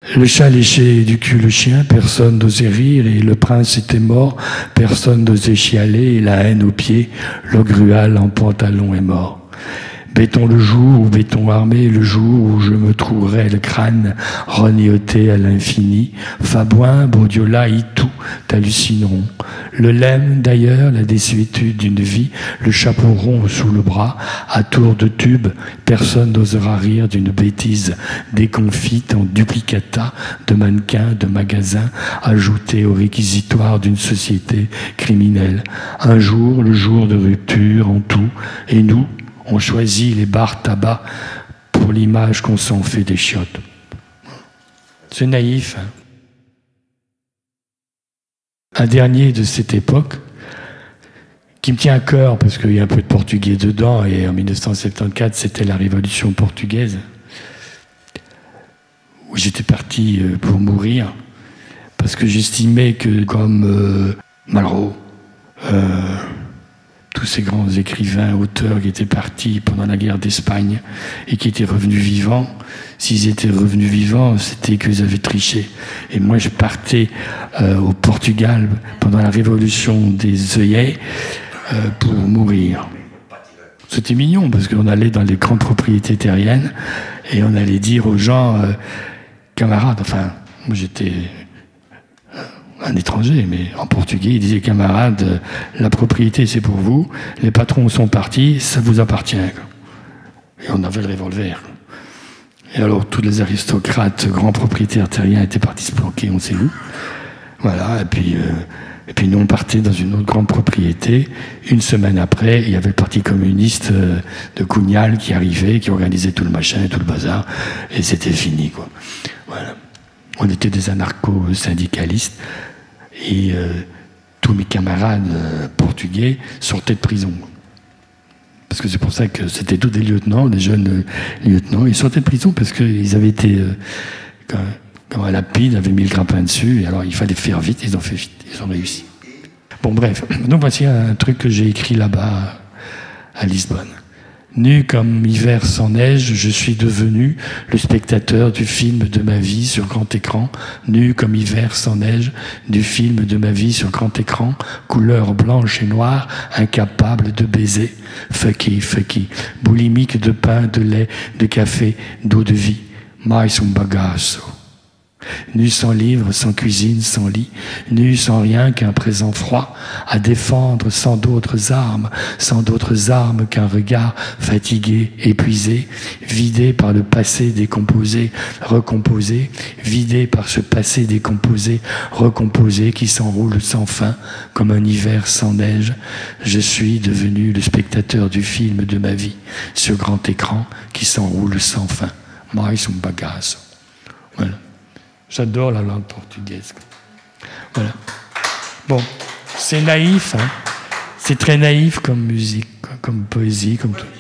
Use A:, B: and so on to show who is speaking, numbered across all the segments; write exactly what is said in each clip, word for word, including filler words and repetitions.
A: Le chat léchait du cul le chien, personne n'osait rire, et le prince était mort, personne n'osait chialer, et la haine aux pieds, le grual en pantalon est mort. Béton le jour où béton armé, le jour où je me trouverai le crâne renioté à l'infini. Fabouin, Bondiola, Itou t'hallucineront. Le lemme d'ailleurs, la désuétude d'une vie, le chapeau rond sous le bras, à tour de tube, personne n'osera rire d'une bêtise déconfite en duplicata de mannequins, de magasins, ajoutés au réquisitoire d'une société criminelle. Un jour, le jour de rupture en tout, et nous, on choisit les bars tabac pour l'image qu'on s'en fait des chiottes. C'est naïf. Hein. Un dernier de cette époque, qui me tient à cœur, parce qu'il y a un peu de portugais dedans, et en mille neuf cent soixante-quatorze, c'était la Révolution portugaise, où j'étais parti pour mourir, parce que j'estimais que, comme euh, Malraux, euh, tous ces grands écrivains, auteurs qui étaient partis pendant la guerre d'Espagne et qui étaient revenus vivants, s'ils étaient revenus vivants, c'était qu'ils avaient triché. Et moi, je partais euh, au Portugal pendant la révolution des œillets euh, pour mourir. C'était mignon, parce qu'on allait dans les grandes propriétés terriennes et on allait dire aux gens, euh, camarades, enfin, moi j'étais un étranger, mais en portugais, il disait, camarades, la propriété c'est pour vous, les patrons sont partis, ça vous appartient. Et on avait le revolver. Et alors, tous les aristocrates, grands propriétaires terriens étaient partis se planquer, on sait où. Voilà, et puis, euh, et puis nous, on partait dans une autre grande propriété. Une semaine après, il y avait le Parti communiste euh, de Cunhal qui arrivait, qui organisait tout le machin, tout le bazar, et c'était fini, quoi. Voilà. On était des anarcho-syndicalistes. Et euh, tous mes camarades euh, portugais sortaient de prison. Parce que c'est pour ça que c'était tous des lieutenants, des jeunes euh, lieutenants. Ils sortaient de prison parce qu'ils avaient été, euh, quand, quand un lapide avait mis le grappin dessus, et alors il fallait faire vite, ils ont fait vite, ils ont réussi. Bon bref, donc voici un truc que j'ai écrit là-bas à Lisbonne. Nu comme hiver sans neige, je suis devenu le spectateur du film de ma vie sur grand écran. Nu comme hiver sans neige, du film de ma vie sur grand écran. Couleur blanche et noire, incapable de baiser. Fucky, fucky. Boulimique de pain, de lait, de café, d'eau de vie. Mais um bagaço. Nu sans livre, sans cuisine, sans lit, nu sans rien qu'un présent froid, à défendre sans d'autres armes, sans d'autres armes qu'un regard fatigué, épuisé, vidé par le passé décomposé, recomposé, vidé par ce passé décomposé, recomposé qui s'enroule sans fin, comme un hiver sans neige. Je suis devenu le spectateur du film de ma vie, ce grand écran qui s'enroule sans fin. Mais um bagaço. Voilà. J'adore la langue portugaise. Voilà. Bon, c'est naïf, hein. C'est très naïf comme musique, comme poésie, comme tout.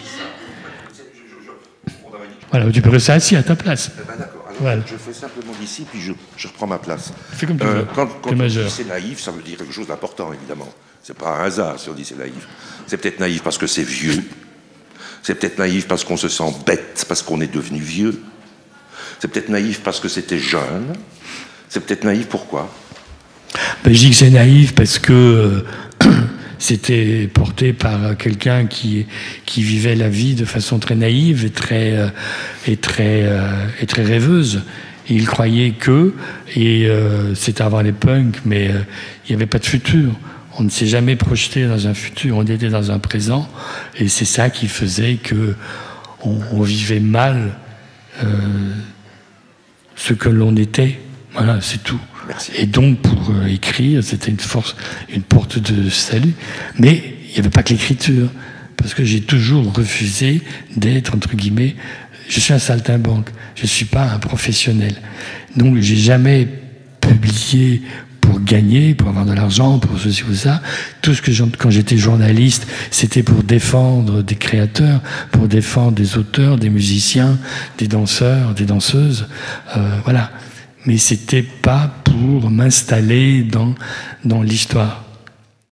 A: Voilà, tu peux rester assis à ta place.
B: Eh ben d'accord. Alors,
A: voilà.
B: Je fais simplement d'ici, puis je, je reprends ma place.
A: Fais comme tu
B: euh,
A: veux.
B: Quand, quand on
A: majeur.
B: dit c'est naïf, ça veut dire quelque chose d'important, évidemment. C'est pas un hasard si on dit c'est naïf. C'est peut-être naïf parce que c'est vieux. C'est peut-être naïf parce qu'on se sent bête, parce qu'on est devenu vieux. C'est peut-être naïf parce que c'était jeune. C'est peut-être naïf, pourquoi?
A: Ben, je dis que c'est naïf parce que euh, c'était porté par quelqu'un qui, qui vivait la vie de façon très naïve et très, euh, et très, euh, et très rêveuse. Et il croyait que, et euh, c'était avant les punks, mais euh, il n'y avait pas de futur. On ne s'est jamais projeté dans un futur, on était dans un présent, et c'est ça qui faisait que on, on vivait mal euh, ce que l'on était. Voilà, c'est tout.
B: Merci.
A: Et donc, pour euh, écrire, c'était une force, une porte de salut. Mais il n'y avait pas que l'écriture, parce que j'ai toujours refusé d'être, entre guillemets, je suis un saltimbanque, je ne suis pas un professionnel. Donc, j'ai jamais publié pour gagner, pour avoir de l'argent, pour ceci ou ça. Tout ce que j'en, quand j'étais journaliste, c'était pour défendre des créateurs, pour défendre des auteurs, des musiciens, des danseurs, des danseuses. Euh, voilà. Mais c'était pas pour m'installer dans, dans l'histoire.